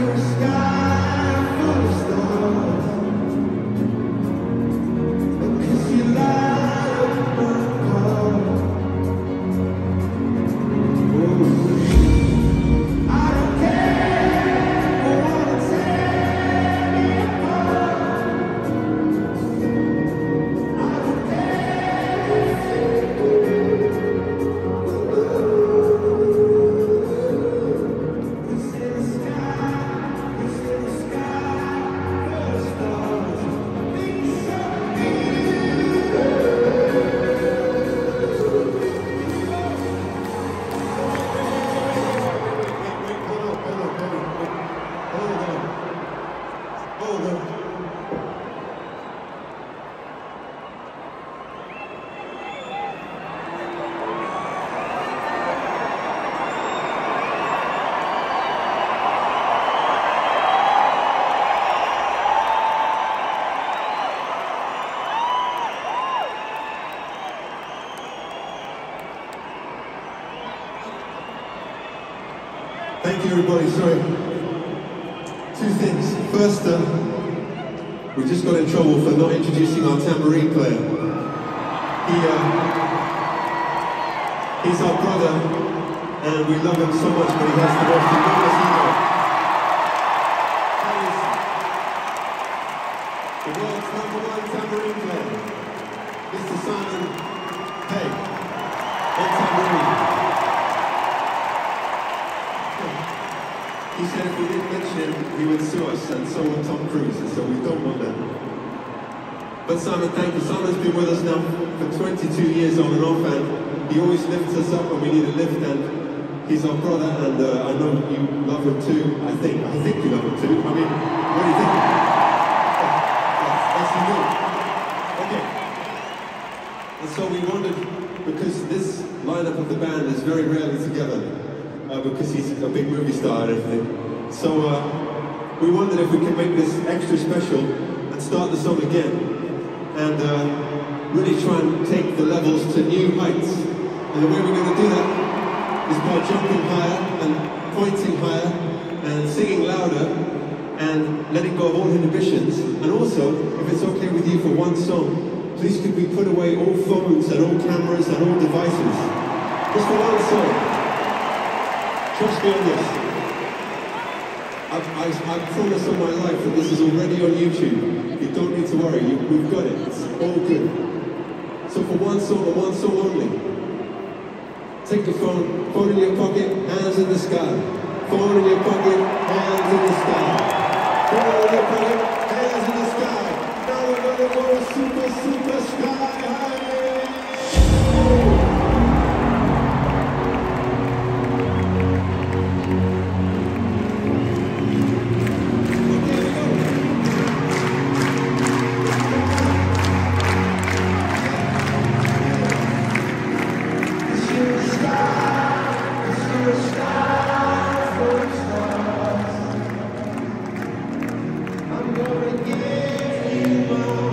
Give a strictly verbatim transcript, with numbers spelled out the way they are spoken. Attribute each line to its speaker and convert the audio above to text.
Speaker 1: Thank you, everybody. Sorry. Two things. First, uh, we just got in trouble for not introducing our tambourine player. He, uh, he's our brother, and we love him so much, but he has the most enormous ego. That is the world's number one tambourine player, Mister Simon Pegg, on tambourine. He said if we didn't mention him, he would sue us, and so would Tom Cruise, and so we don't want that. But Simon, thank you. Simon's been with us now for twenty-two years on and off, and he always lifts us up when we need a lift, and he's our brother, and uh, I know you love him too. I think, I think you love him too. I mean, what do you think? Yes, you do. Okay. And so we wondered, because this lineup of the band is very rarely together, Uh, because he's a big movie star and everything. So uh, we wondered if we could make this extra special and start the song again and uh, really try and take the levels to new heights. And the way we're going to do that is by jumping higher and pointing higher and singing louder and letting go of all inhibitions. And also, if it's okay with you for one song, please could we put away all phones and all cameras and all devices. Just for one song. Trust me on this. I, I, I promise on my life that this is already on YouTube. You don't need to worry, you, we've got it. It's all good. So for one song and one song only, take the phone, phone in your pocket, hands in the sky. Phone in your pocket, hands in the sky. Phone in your pocket, hands in the sky. Now we're gonna go super, super sky high. I'm gonna give you my